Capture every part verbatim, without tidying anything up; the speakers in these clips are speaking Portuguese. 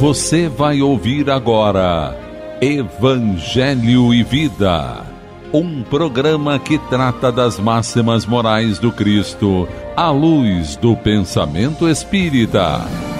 Você vai ouvir agora Evangelho e Vida, um programa que trata das máximas morais do Cristo à luz do pensamento espírita.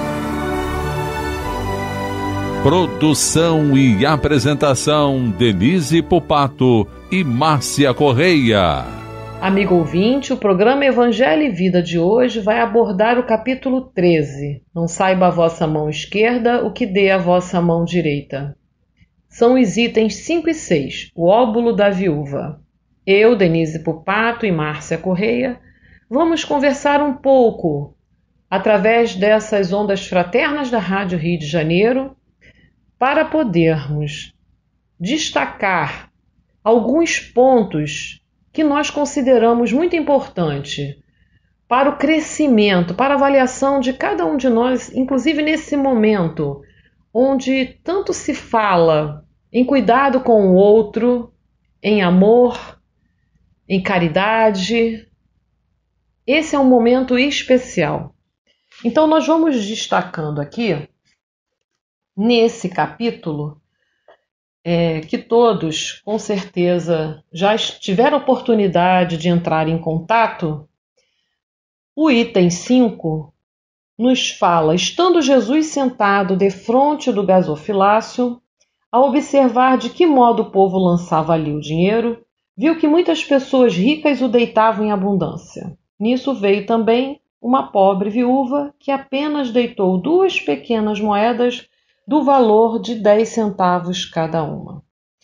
Produção e apresentação Denise Pupato e Márcia Correia. Amigo ouvinte, o programa Evangelho e Vida de hoje vai abordar o capítulo treze. Não saiba a vossa mão esquerda o que dê a vossa mão direita. São os itens cinco e seis, o óbulo da viúva. Eu, Denise Pupato e Márcia Correia, vamos conversar um pouco, através dessas ondas fraternas da Rádio Rio de Janeiro, para podermos destacar alguns pontos que nós consideramos muito importante para o crescimento, para a avaliação de cada um de nós, inclusive nesse momento, onde tanto se fala em cuidado com o outro, em amor, em caridade. Esse é um momento especial. Então nós vamos destacando aqui, nesse capítulo, É, que todos, com certeza, já tiveram oportunidade de entrar em contato. O item cinco nos fala: estando Jesus sentado defronte do gasofilácio, ao observar de que modo o povo lançava ali o dinheiro, viu que muitas pessoas ricas o deitavam em abundância. Nisso veio também uma pobre viúva que apenas deitou duas pequenas moedas do valor de dez centavos cada uma.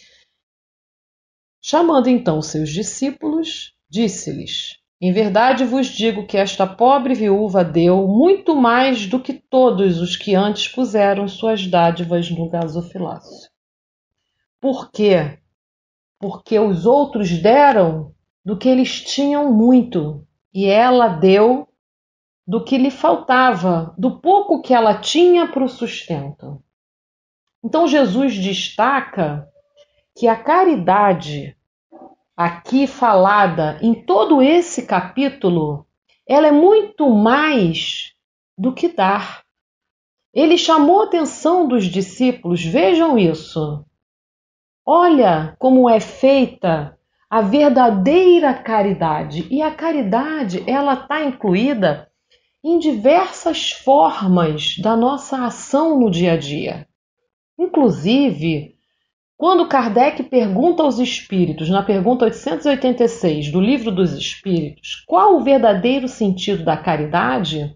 Chamando então seus discípulos, disse-lhes: em verdade vos digo que esta pobre viúva deu muito mais do que todos os que antes puseram suas dádivas no gasofilácio. Por quê? Porque os outros deram do que eles tinham muito, e ela deu do que lhe faltava, do pouco que ela tinha para o sustento. Então Jesus destaca que a caridade aqui falada em todo esse capítulo, ela é muito mais do que dar. Ele chamou a atenção dos discípulos, vejam isso. Olha como é feita a verdadeira caridade. E a caridade, ela está incluída em diversas formas da nossa ação no dia a dia. Inclusive, quando Kardec pergunta aos espíritos, na pergunta oitocentos e oitenta e seis do Livro dos Espíritos, qual o verdadeiro sentido da caridade,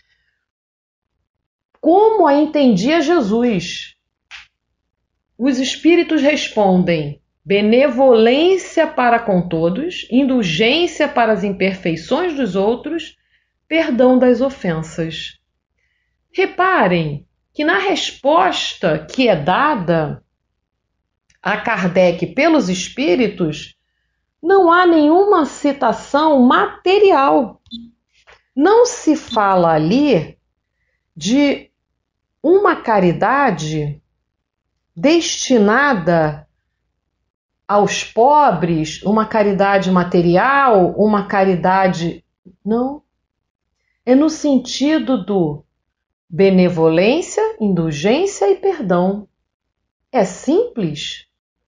como a entendia Jesus? Os espíritos respondem: benevolência para com todos, indulgência para as imperfeições dos outros, perdão das ofensas. Reparem que na resposta que é dada a Kardec pelos espíritos, não há nenhuma citação material. Não se fala ali de uma caridade destinada aos pobres, uma caridade material, uma caridade... Não. É no sentido do benevolência, indulgência e perdão. É simples?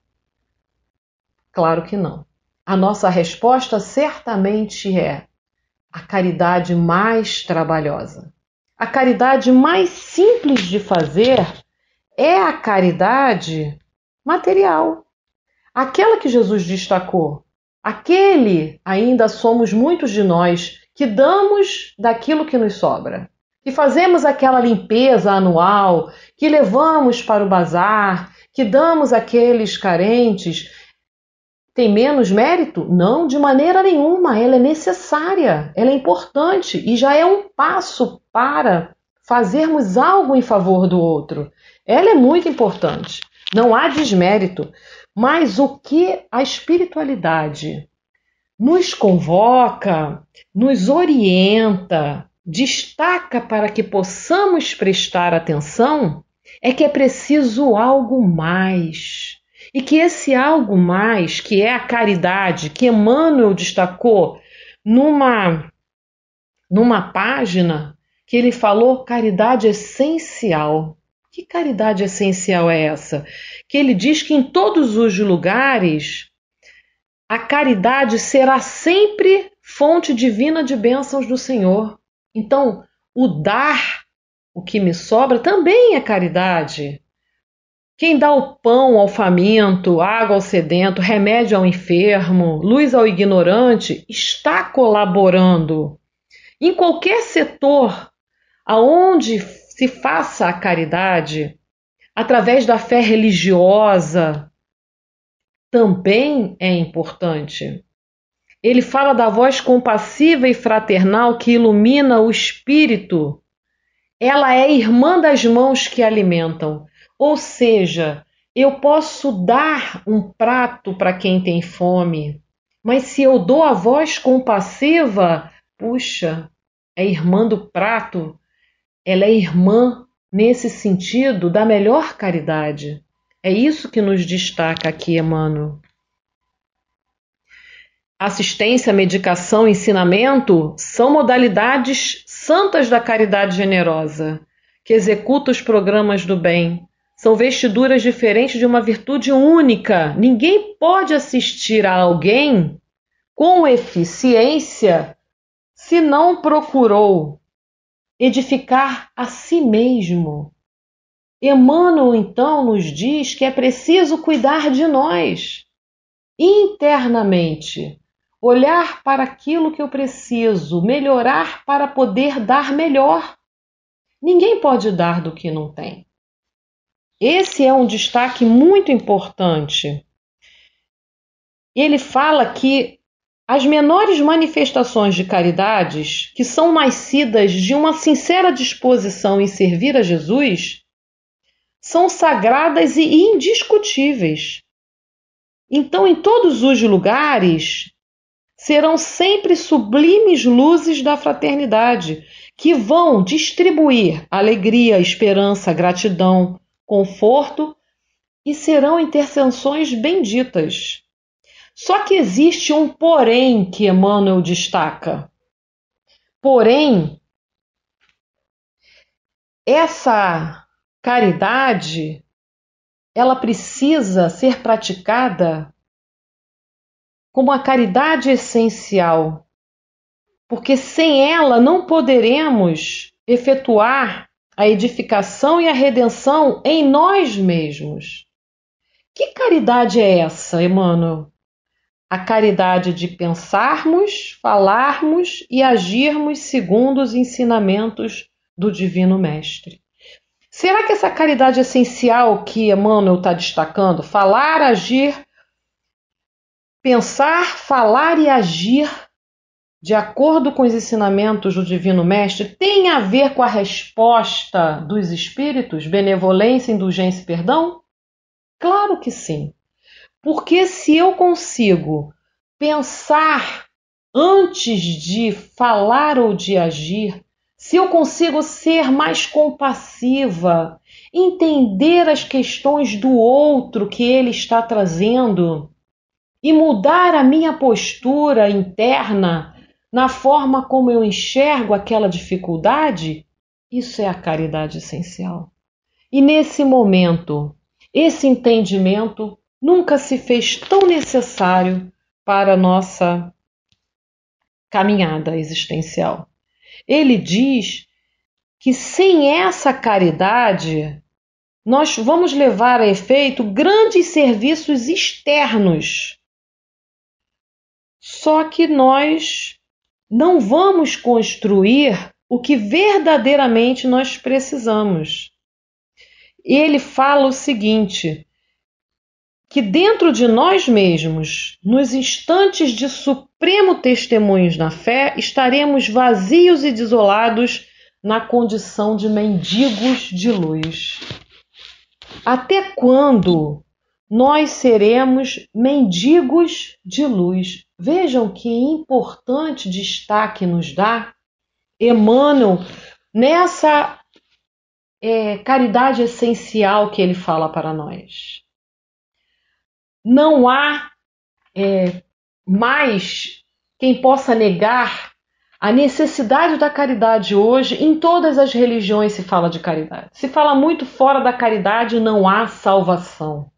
Claro que não. A nossa resposta certamente é a caridade mais trabalhosa. A caridade mais simples de fazer é a caridade material. Aquela que Jesus destacou. Aquele, ainda somos muitos de nós, que damos daquilo que nos sobra. Que fazemos aquela limpeza anual, que levamos para o bazar, que damos àqueles carentes. Tem menos mérito? Não, de maneira nenhuma. Ela é necessária, ela é importante e já é um passo para fazermos algo em favor do outro. Ela é muito importante, não há desmérito. Mas o que a espiritualidade nos convoca, nos orienta, destaca para que possamos prestar atenção, é que é preciso algo mais. E que esse algo mais, que é a caridade, que Emmanuel destacou numa, numa página, que ele falou caridade essencial, Que caridade essencial é essa? Que ele diz que em todos os lugares a caridade será sempre fonte divina de bênçãos do Senhor. Então, o dar o que me sobra também é caridade. Quem dá o pão ao faminto, água ao sedento, remédio ao enfermo, luz ao ignorante, está colaborando. Em qualquer setor aonde se faça a caridade, através da fé religiosa, também é importante. Ele fala da voz compassiva e fraternal que ilumina o espírito. Ela é irmã das mãos que alimentam. Ou seja, eu posso dar um prato para quem tem fome, mas se eu dou a voz compassiva, puxa, é irmã do prato, ela é irmã nesse sentido da melhor caridade. É isso que nos destaca aqui Emmanuel. Assistência, medicação, ensinamento são modalidades santas da caridade generosa, que executa os programas do bem. São vestiduras diferentes de uma virtude única. Ninguém pode assistir a alguém com eficiência se não procurou edificar a si mesmo. Emmanuel, então, nos diz que é preciso cuidar de nós internamente, olhar para aquilo que eu preciso, melhorar para poder dar melhor. Ninguém pode dar do que não tem. Esse é um destaque muito importante. Ele fala que as menores manifestações de caridades, que são nascidas de uma sincera disposição em servir a Jesus, são sagradas e indiscutíveis. Então, em todos os lugares, serão sempre sublimes luzes da fraternidade, que vão distribuir alegria, esperança, gratidão, conforto e serão intercessões benditas. Só que existe um porém que Emmanuel destaca. Porém, essa caridade, ela precisa ser praticada como a caridade essencial, porque sem ela não poderemos efetuar a edificação e a redenção em nós mesmos. Que caridade é essa, Emmanuel? A caridade de pensarmos, falarmos e agirmos segundo os ensinamentos do Divino Mestre. Será que essa caridade essencial que Emmanuel está destacando, falar, agir, pensar, falar e agir de acordo com os ensinamentos do Divino Mestre, tem a ver com a resposta dos espíritos, benevolência, indulgência e perdão? Claro que sim. Porque se eu consigo pensar antes de falar ou de agir, se eu consigo ser mais compassiva, entender as questões do outro que ele está trazendo e mudar a minha postura interna na forma como eu enxergo aquela dificuldade, isso é a caridade essencial. E nesse momento, esse entendimento nunca se fez tão necessário para a nossa caminhada existencial. Ele diz que sem essa caridade, nós vamos levar a efeito grandes serviços externos. Só que nós não vamos construir o que verdadeiramente nós precisamos. Ele fala o seguinte, que dentro de nós mesmos, nos instantes de supremo testemunhos na fé, estaremos vazios e desolados na condição de mendigos de luz. Até quando nós seremos mendigos de luz? Vejam que importante destaque nos dá Emmanuel nessa é, caridade essencial que ele fala para nós. Não há é, mais quem possa negar a necessidade da caridade hoje, em todas as religiões se fala de caridade. Se fala muito fora da caridade, não há salvação.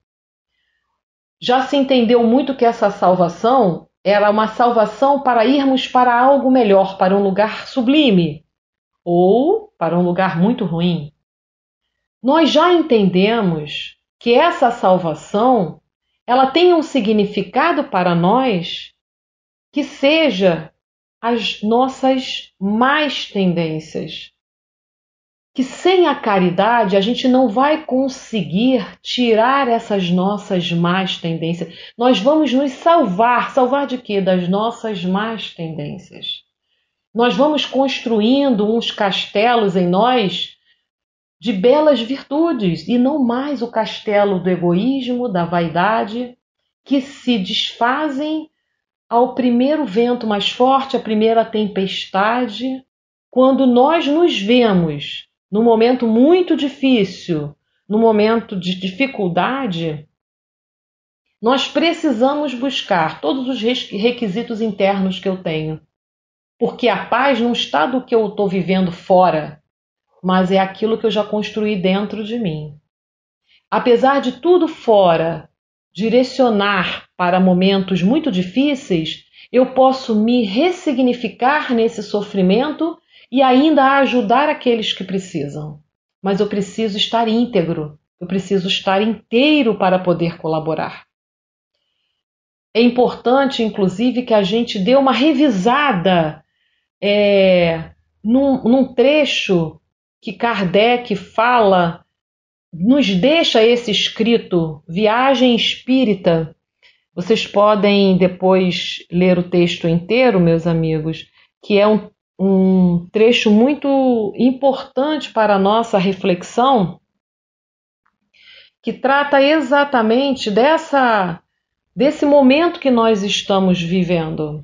Já se entendeu muito que essa salvação era uma salvação para irmos para algo melhor, para um lugar sublime, ou para um lugar muito ruim. Nós já entendemos que essa salvação, ela tem um significado para nós que seja as nossas más tendências. Que sem a caridade a gente não vai conseguir tirar essas nossas más tendências. Nós vamos nos salvar. Salvar de quê? Das nossas más tendências. Nós vamos construindo uns castelos em nós de belas virtudes e não mais o castelo do egoísmo, da vaidade, que se desfazem ao primeiro vento mais forte, à primeira tempestade, quando nós nos vemos num momento muito difícil, num momento de dificuldade, nós precisamos buscar todos os requisitos internos que eu tenho. Porque a paz não está do que eu estou vivendo fora, mas é aquilo que eu já construí dentro de mim. Apesar de tudo fora direcionar para momentos muito difíceis, eu posso me ressignificar nesse sofrimento e ainda ajudar aqueles que precisam. Mas eu preciso estar íntegro, eu preciso estar inteiro para poder colaborar. É importante, inclusive, que a gente dê uma revisada é, num, num trecho que Kardec fala, nos deixa esse escrito, Viagem Espírita. Vocês podem depois ler o texto inteiro, meus amigos, que é um um trecho muito importante para a nossa reflexão, que trata exatamente dessa, desse momento que nós estamos vivendo.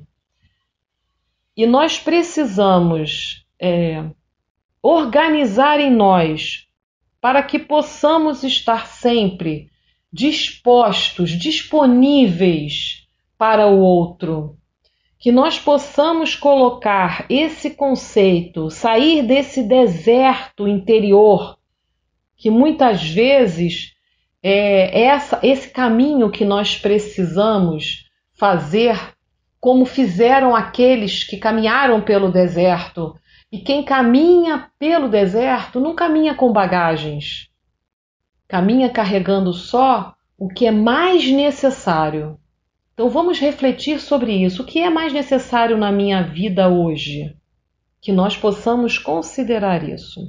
E nós precisamos é, organizar em nós para que possamos estar sempre dispostos, disponíveis para o outro. Que nós possamos colocar esse conceito, sair desse deserto interior, que muitas vezes é essa, esse caminho que nós precisamos fazer, como fizeram aqueles que caminharam pelo deserto. E quem caminha pelo deserto não caminha com bagagens, caminha carregando só o que é mais necessário. Então vamos refletir sobre isso. O que é mais necessário na minha vida hoje? Que nós possamos considerar isso.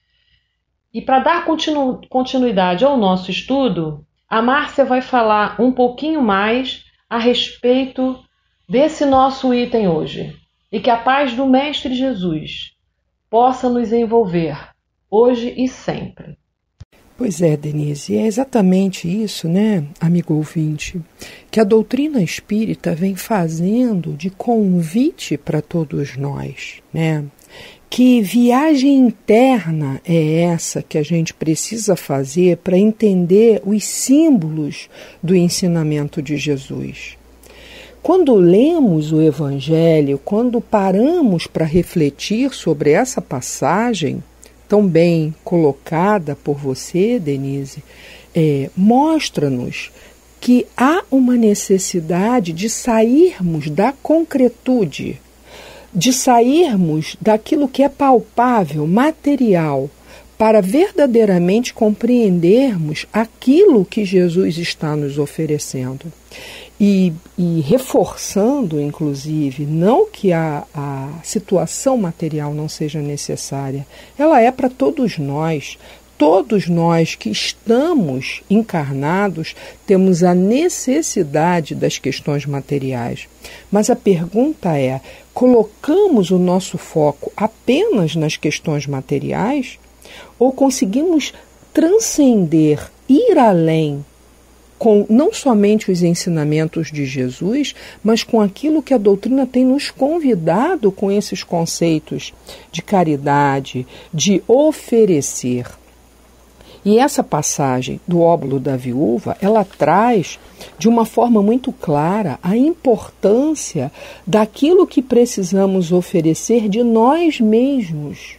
E para dar continu- continuidade ao nosso estudo, a Márcia vai falar um pouquinho mais a respeito desse nosso item hoje. E que a paz do Mestre Jesus possa nos envolver hoje e sempre. Pois é, Denise, é exatamente isso, né, amigo ouvinte, que a doutrina espírita vem fazendo de convite para todos nós, né? Que viagem interna é essa que a gente precisa fazer para entender os símbolos do ensinamento de Jesus? Quando lemos o Evangelho, quando paramos para refletir sobre essa passagem, tão bem colocada por você, Denise, é, mostra-nos que há uma necessidade de sairmos da concretude, de sairmos daquilo que é palpável, material, para verdadeiramente compreendermos aquilo que Jesus está nos oferecendo. E, e reforçando, inclusive, não que a, a situação material não seja necessária, ela é para todos nós. Todos nós que estamos encarnados temos a necessidade das questões materiais. Mas a pergunta é, colocamos o nosso foco apenas nas questões materiais? Ou conseguimos transcender, ir além, com não somente os ensinamentos de Jesus, mas com aquilo que a doutrina tem nos convidado com esses conceitos de caridade, de oferecer. E essa passagem do óbolo da viúva, ela traz de uma forma muito clara a importância daquilo que precisamos oferecer de nós mesmos.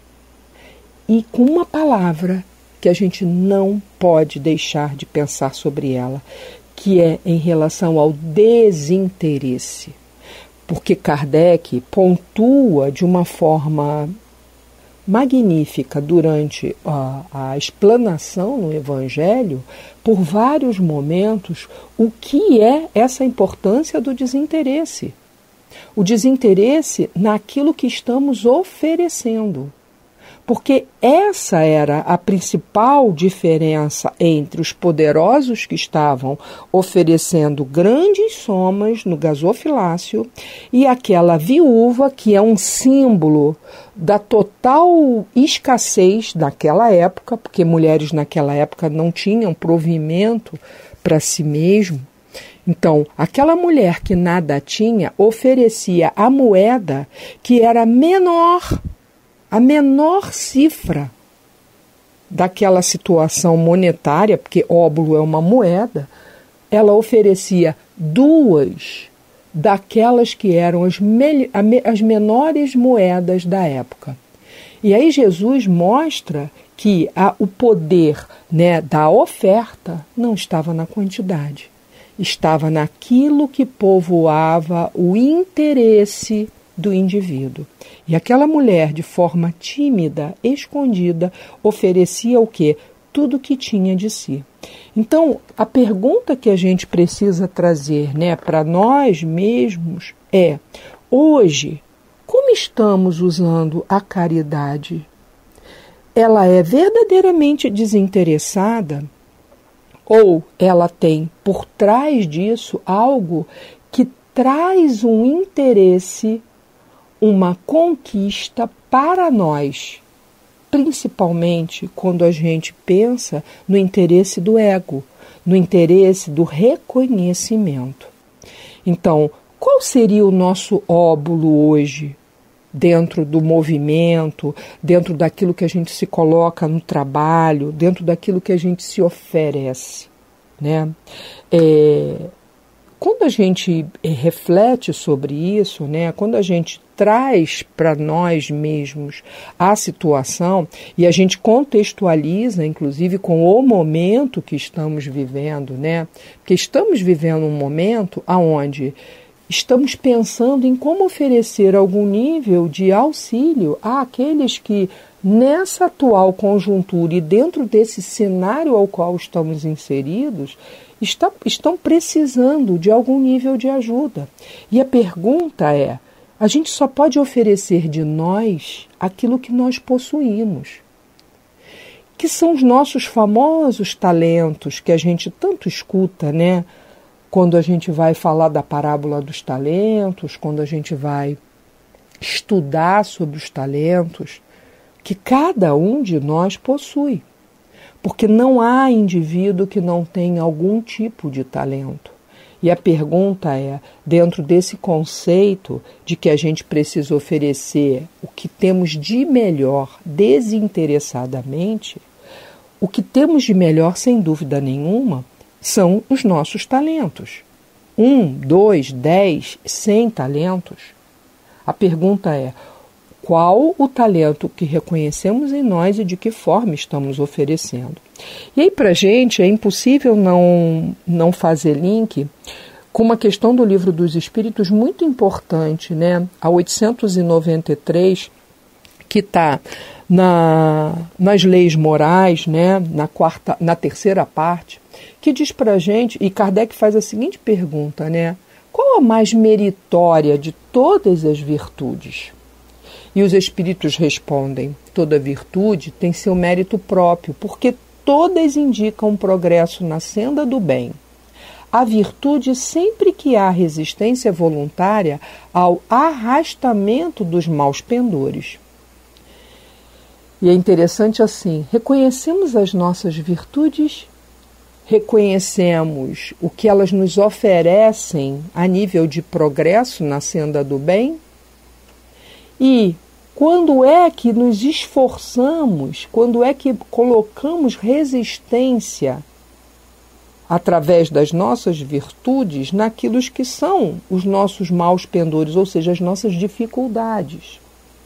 E com uma palavra que a gente não pode deixar de pensar sobre ela, que é em relação ao desinteresse. Porque Kardec pontua de uma forma magnífica durante a, a explanação no Evangelho, por vários momentos, o que é essa importância do desinteresse. O desinteresse naquilo que estamos oferecendo. Porque essa era a principal diferença entre os poderosos que estavam oferecendo grandes somas no gasofilácio e aquela viúva que é um símbolo da total escassez naquela época, porque mulheres naquela época não tinham provimento para si mesmo. Então, aquela mulher que nada tinha oferecia a moeda que era menor, a menor cifra daquela situação monetária, porque óbolo é uma moeda, ela oferecia duas daquelas que eram as, me- as menores moedas da época. E aí Jesus mostra que a, o poder, né, da oferta não estava na quantidade, estava naquilo que povoava o interesse do indivíduo. E aquela mulher, de forma tímida, escondida, oferecia o quê? Tudo o que tinha de si. Então, a pergunta que a gente precisa trazer, né, para nós mesmos é: hoje, como estamos usando a caridade? Ela é verdadeiramente desinteressada? Ou ela tem por trás disso algo que traz um interesse, uma conquista para nós, principalmente quando a gente pensa no interesse do ego, no interesse do reconhecimento. Então, qual seria o nosso óbolo hoje, dentro do movimento, dentro daquilo que a gente se coloca no trabalho, dentro daquilo que a gente se oferece, né? É... Quando a gente reflete sobre isso, né, quando a gente traz para nós mesmos a situação e a gente contextualiza, inclusive, com o momento que estamos vivendo, né, porque estamos vivendo um momento onde estamos pensando em como oferecer algum nível de auxílio àqueles que, nessa atual conjuntura e dentro desse cenário ao qual estamos inseridos, Está, estão precisando de algum nível de ajuda. E a pergunta é: a gente só pode oferecer de nós aquilo que nós possuímos, que são os nossos famosos talentos que a gente tanto escuta, né? Quando a gente vai falar da parábola dos talentos, quando a gente vai estudar sobre os talentos, que cada um de nós possui. Porque não há indivíduo que não tenha algum tipo de talento. E a pergunta é, dentro desse conceito de que a gente precisa oferecer o que temos de melhor desinteressadamente, o que temos de melhor, sem dúvida nenhuma, são os nossos talentos. Um, dois, dez, cem talentos. A pergunta é: qual o talento que reconhecemos em nós e de que forma estamos oferecendo? E aí, para a gente, é impossível não, não fazer link com uma questão do Livro dos Espíritos muito importante, né? A oitocentos e noventa e três, que está na, nas leis morais, né? na, quarta, na terceira parte, que diz para a gente, e Kardec faz a seguinte pergunta, né? Qual a mais meritória de todas as virtudes? E os espíritos respondem: toda virtude tem seu mérito próprio, porque todas indicam progresso na senda do bem. A virtude sempre que há resistência voluntária ao arrastamento dos maus pendores. E é interessante assim, reconhecemos as nossas virtudes, reconhecemos o que elas nos oferecem a nível de progresso na senda do bem, e Quando é que nos esforçamos, quando é que colocamos resistência através das nossas virtudes naquilo que são os nossos maus pendores, ou seja, as nossas dificuldades.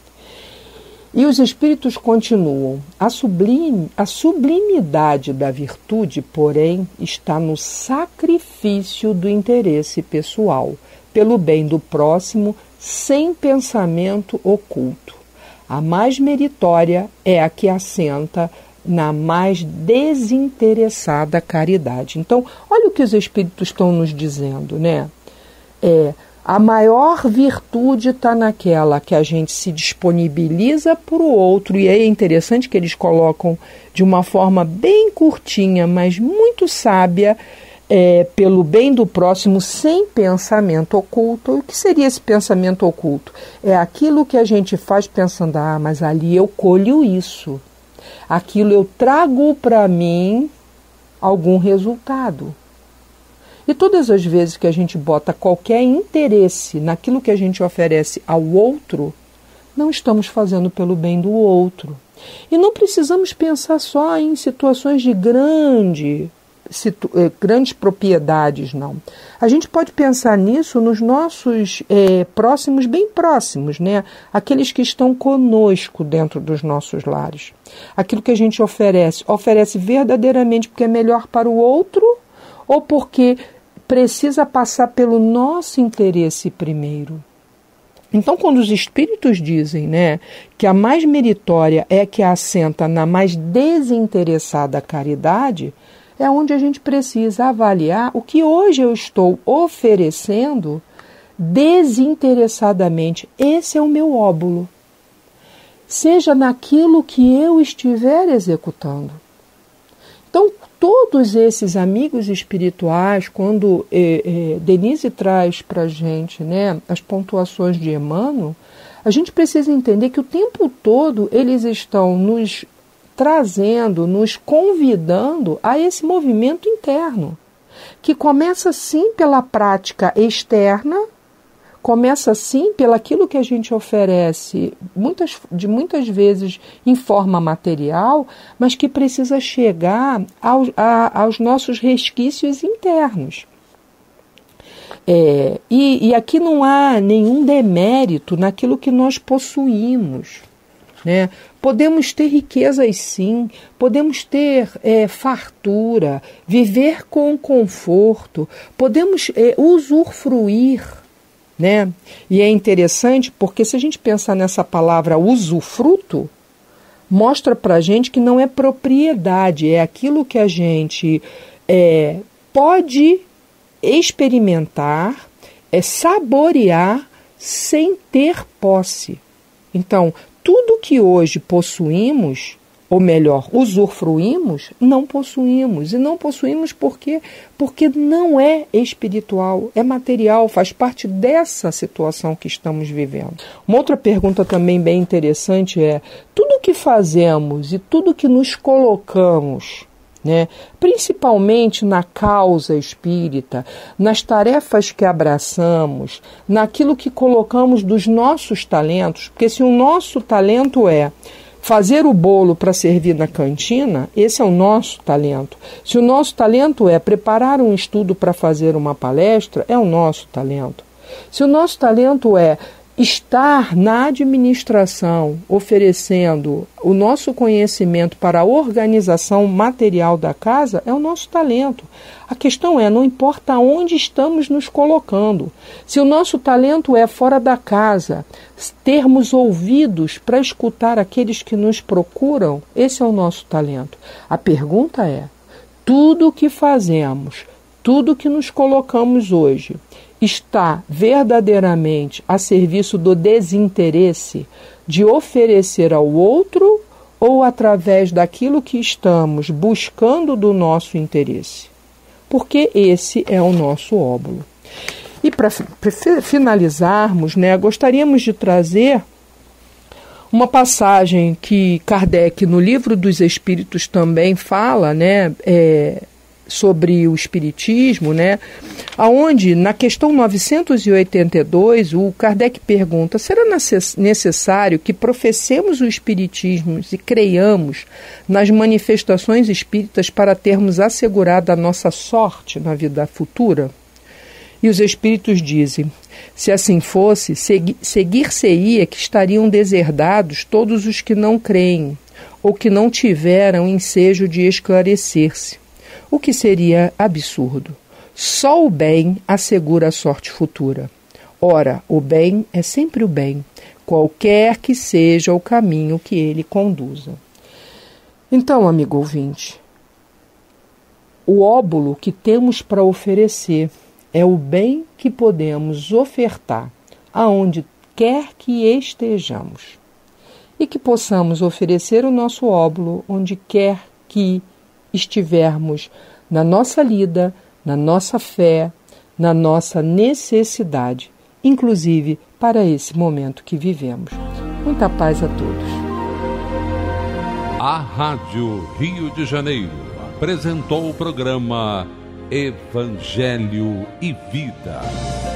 E os espíritos continuam. A, sublime, a sublimidade da virtude, porém, está no sacrifício do interesse pessoal, pelo bem do próximo, sem pensamento oculto. A mais meritória é a que assenta na mais desinteressada caridade. Então, olha o que os espíritos estão nos dizendo, né? É, a maior virtude está naquela que a gente se disponibiliza para o outro, e é interessante que eles colocam de uma forma bem curtinha, mas muito sábia, é, pelo bem do próximo, sem pensamento oculto. O que seria esse pensamento oculto? É aquilo que a gente faz pensando, ah, mas ali eu colho isso. Aquilo eu trago para mim algum resultado. E todas as vezes que a gente bota qualquer interesse naquilo que a gente oferece ao outro, não estamos fazendo pelo bem do outro. E não precisamos pensar só em situações de grande, situ, eh, grandes propriedades, não. A gente pode pensar nisso nos nossos eh, próximos, bem próximos, né? Aqueles que estão conosco dentro dos nossos lares. Aquilo que a gente oferece, oferece verdadeiramente porque é melhor para o outro ou porque precisa passar pelo nosso interesse primeiro. Então, quando os espíritos dizem, né, que a mais meritória é que assenta na mais desinteressada caridade, é onde a gente precisa avaliar o que hoje eu estou oferecendo desinteressadamente. Esse é o meu óbolo. Seja naquilo que eu estiver executando. Então, todos esses amigos espirituais, quando eh, eh, Denise traz para a gente, né, as pontuações de Emmanuel, a gente precisa entender que o tempo todo eles estão nos trazendo, nos convidando a esse movimento interno, que começa sim pela prática externa, começa sim pelaquilo que a gente oferece, muitas, de muitas vezes em forma material, mas que precisa chegar ao, a, aos nossos resquícios internos. É, e, e aqui não há nenhum demérito naquilo que nós possuímos, né? Podemos ter riquezas sim, podemos ter é, fartura, viver com conforto, podemos é, usufruir, né? E é interessante porque se a gente pensar nessa palavra usufruto, mostra para a gente que não é propriedade, é aquilo que a gente é, pode experimentar, é saborear sem ter posse. Então, tudo que hoje possuímos, ou melhor, usufruímos, não possuímos. E não possuímos por quê? Porque não é espiritual, é material, faz parte dessa situação que estamos vivendo. Uma outra pergunta também bem interessante é, tudo que fazemos e tudo que nos colocamos, né, principalmente na causa espírita, nas tarefas que abraçamos, naquilo que colocamos dos nossos talentos, porque se o nosso talento é fazer o bolo para servir na cantina, esse é o nosso talento. Se o nosso talento é preparar um estudo para fazer uma palestra, é o nosso talento. Se o nosso talento é estar na administração, oferecendo o nosso conhecimento para a organização material da casa, é o nosso talento. A questão é, não importa onde estamos nos colocando. Se o nosso talento é fora da casa, termos ouvidos para escutar aqueles que nos procuram, esse é o nosso talento. A pergunta é, tudo o que fazemos, tudo o que nos colocamos hoje, está verdadeiramente a serviço do desinteresse de oferecer ao outro ou através daquilo que estamos buscando do nosso interesse? Porque esse é o nosso óbolo. E para finalizarmos, né, gostaríamos de trazer uma passagem que Kardec, no Livro dos Espíritos, também fala, né, é, sobre o Espiritismo, né? Onde, na questão novecentos e oitenta e dois, o Kardec pergunta: será necessário que professemos o Espiritismo e creiamos nas manifestações espíritas para termos assegurado a nossa sorte na vida futura? E os Espíritos dizem: se assim fosse, segui- seguir-se-ia que estariam deserdados todos os que não creem, ou que não tiveram ensejo de esclarecer-se, o que seria absurdo. Só o bem assegura a sorte futura. Ora, o bem é sempre o bem, qualquer que seja o caminho que ele conduza. Então, amigo ouvinte, o óbolo que temos para oferecer é o bem que podemos ofertar aonde quer que estejamos. E que possamos oferecer o nosso óbolo onde quer que estivermos na nossa lida, na nossa fé, na nossa necessidade, inclusive para esse momento que vivemos. Muita paz a todos. A Rádio Rio de Janeiro apresentou o programa Evangelho e Vida.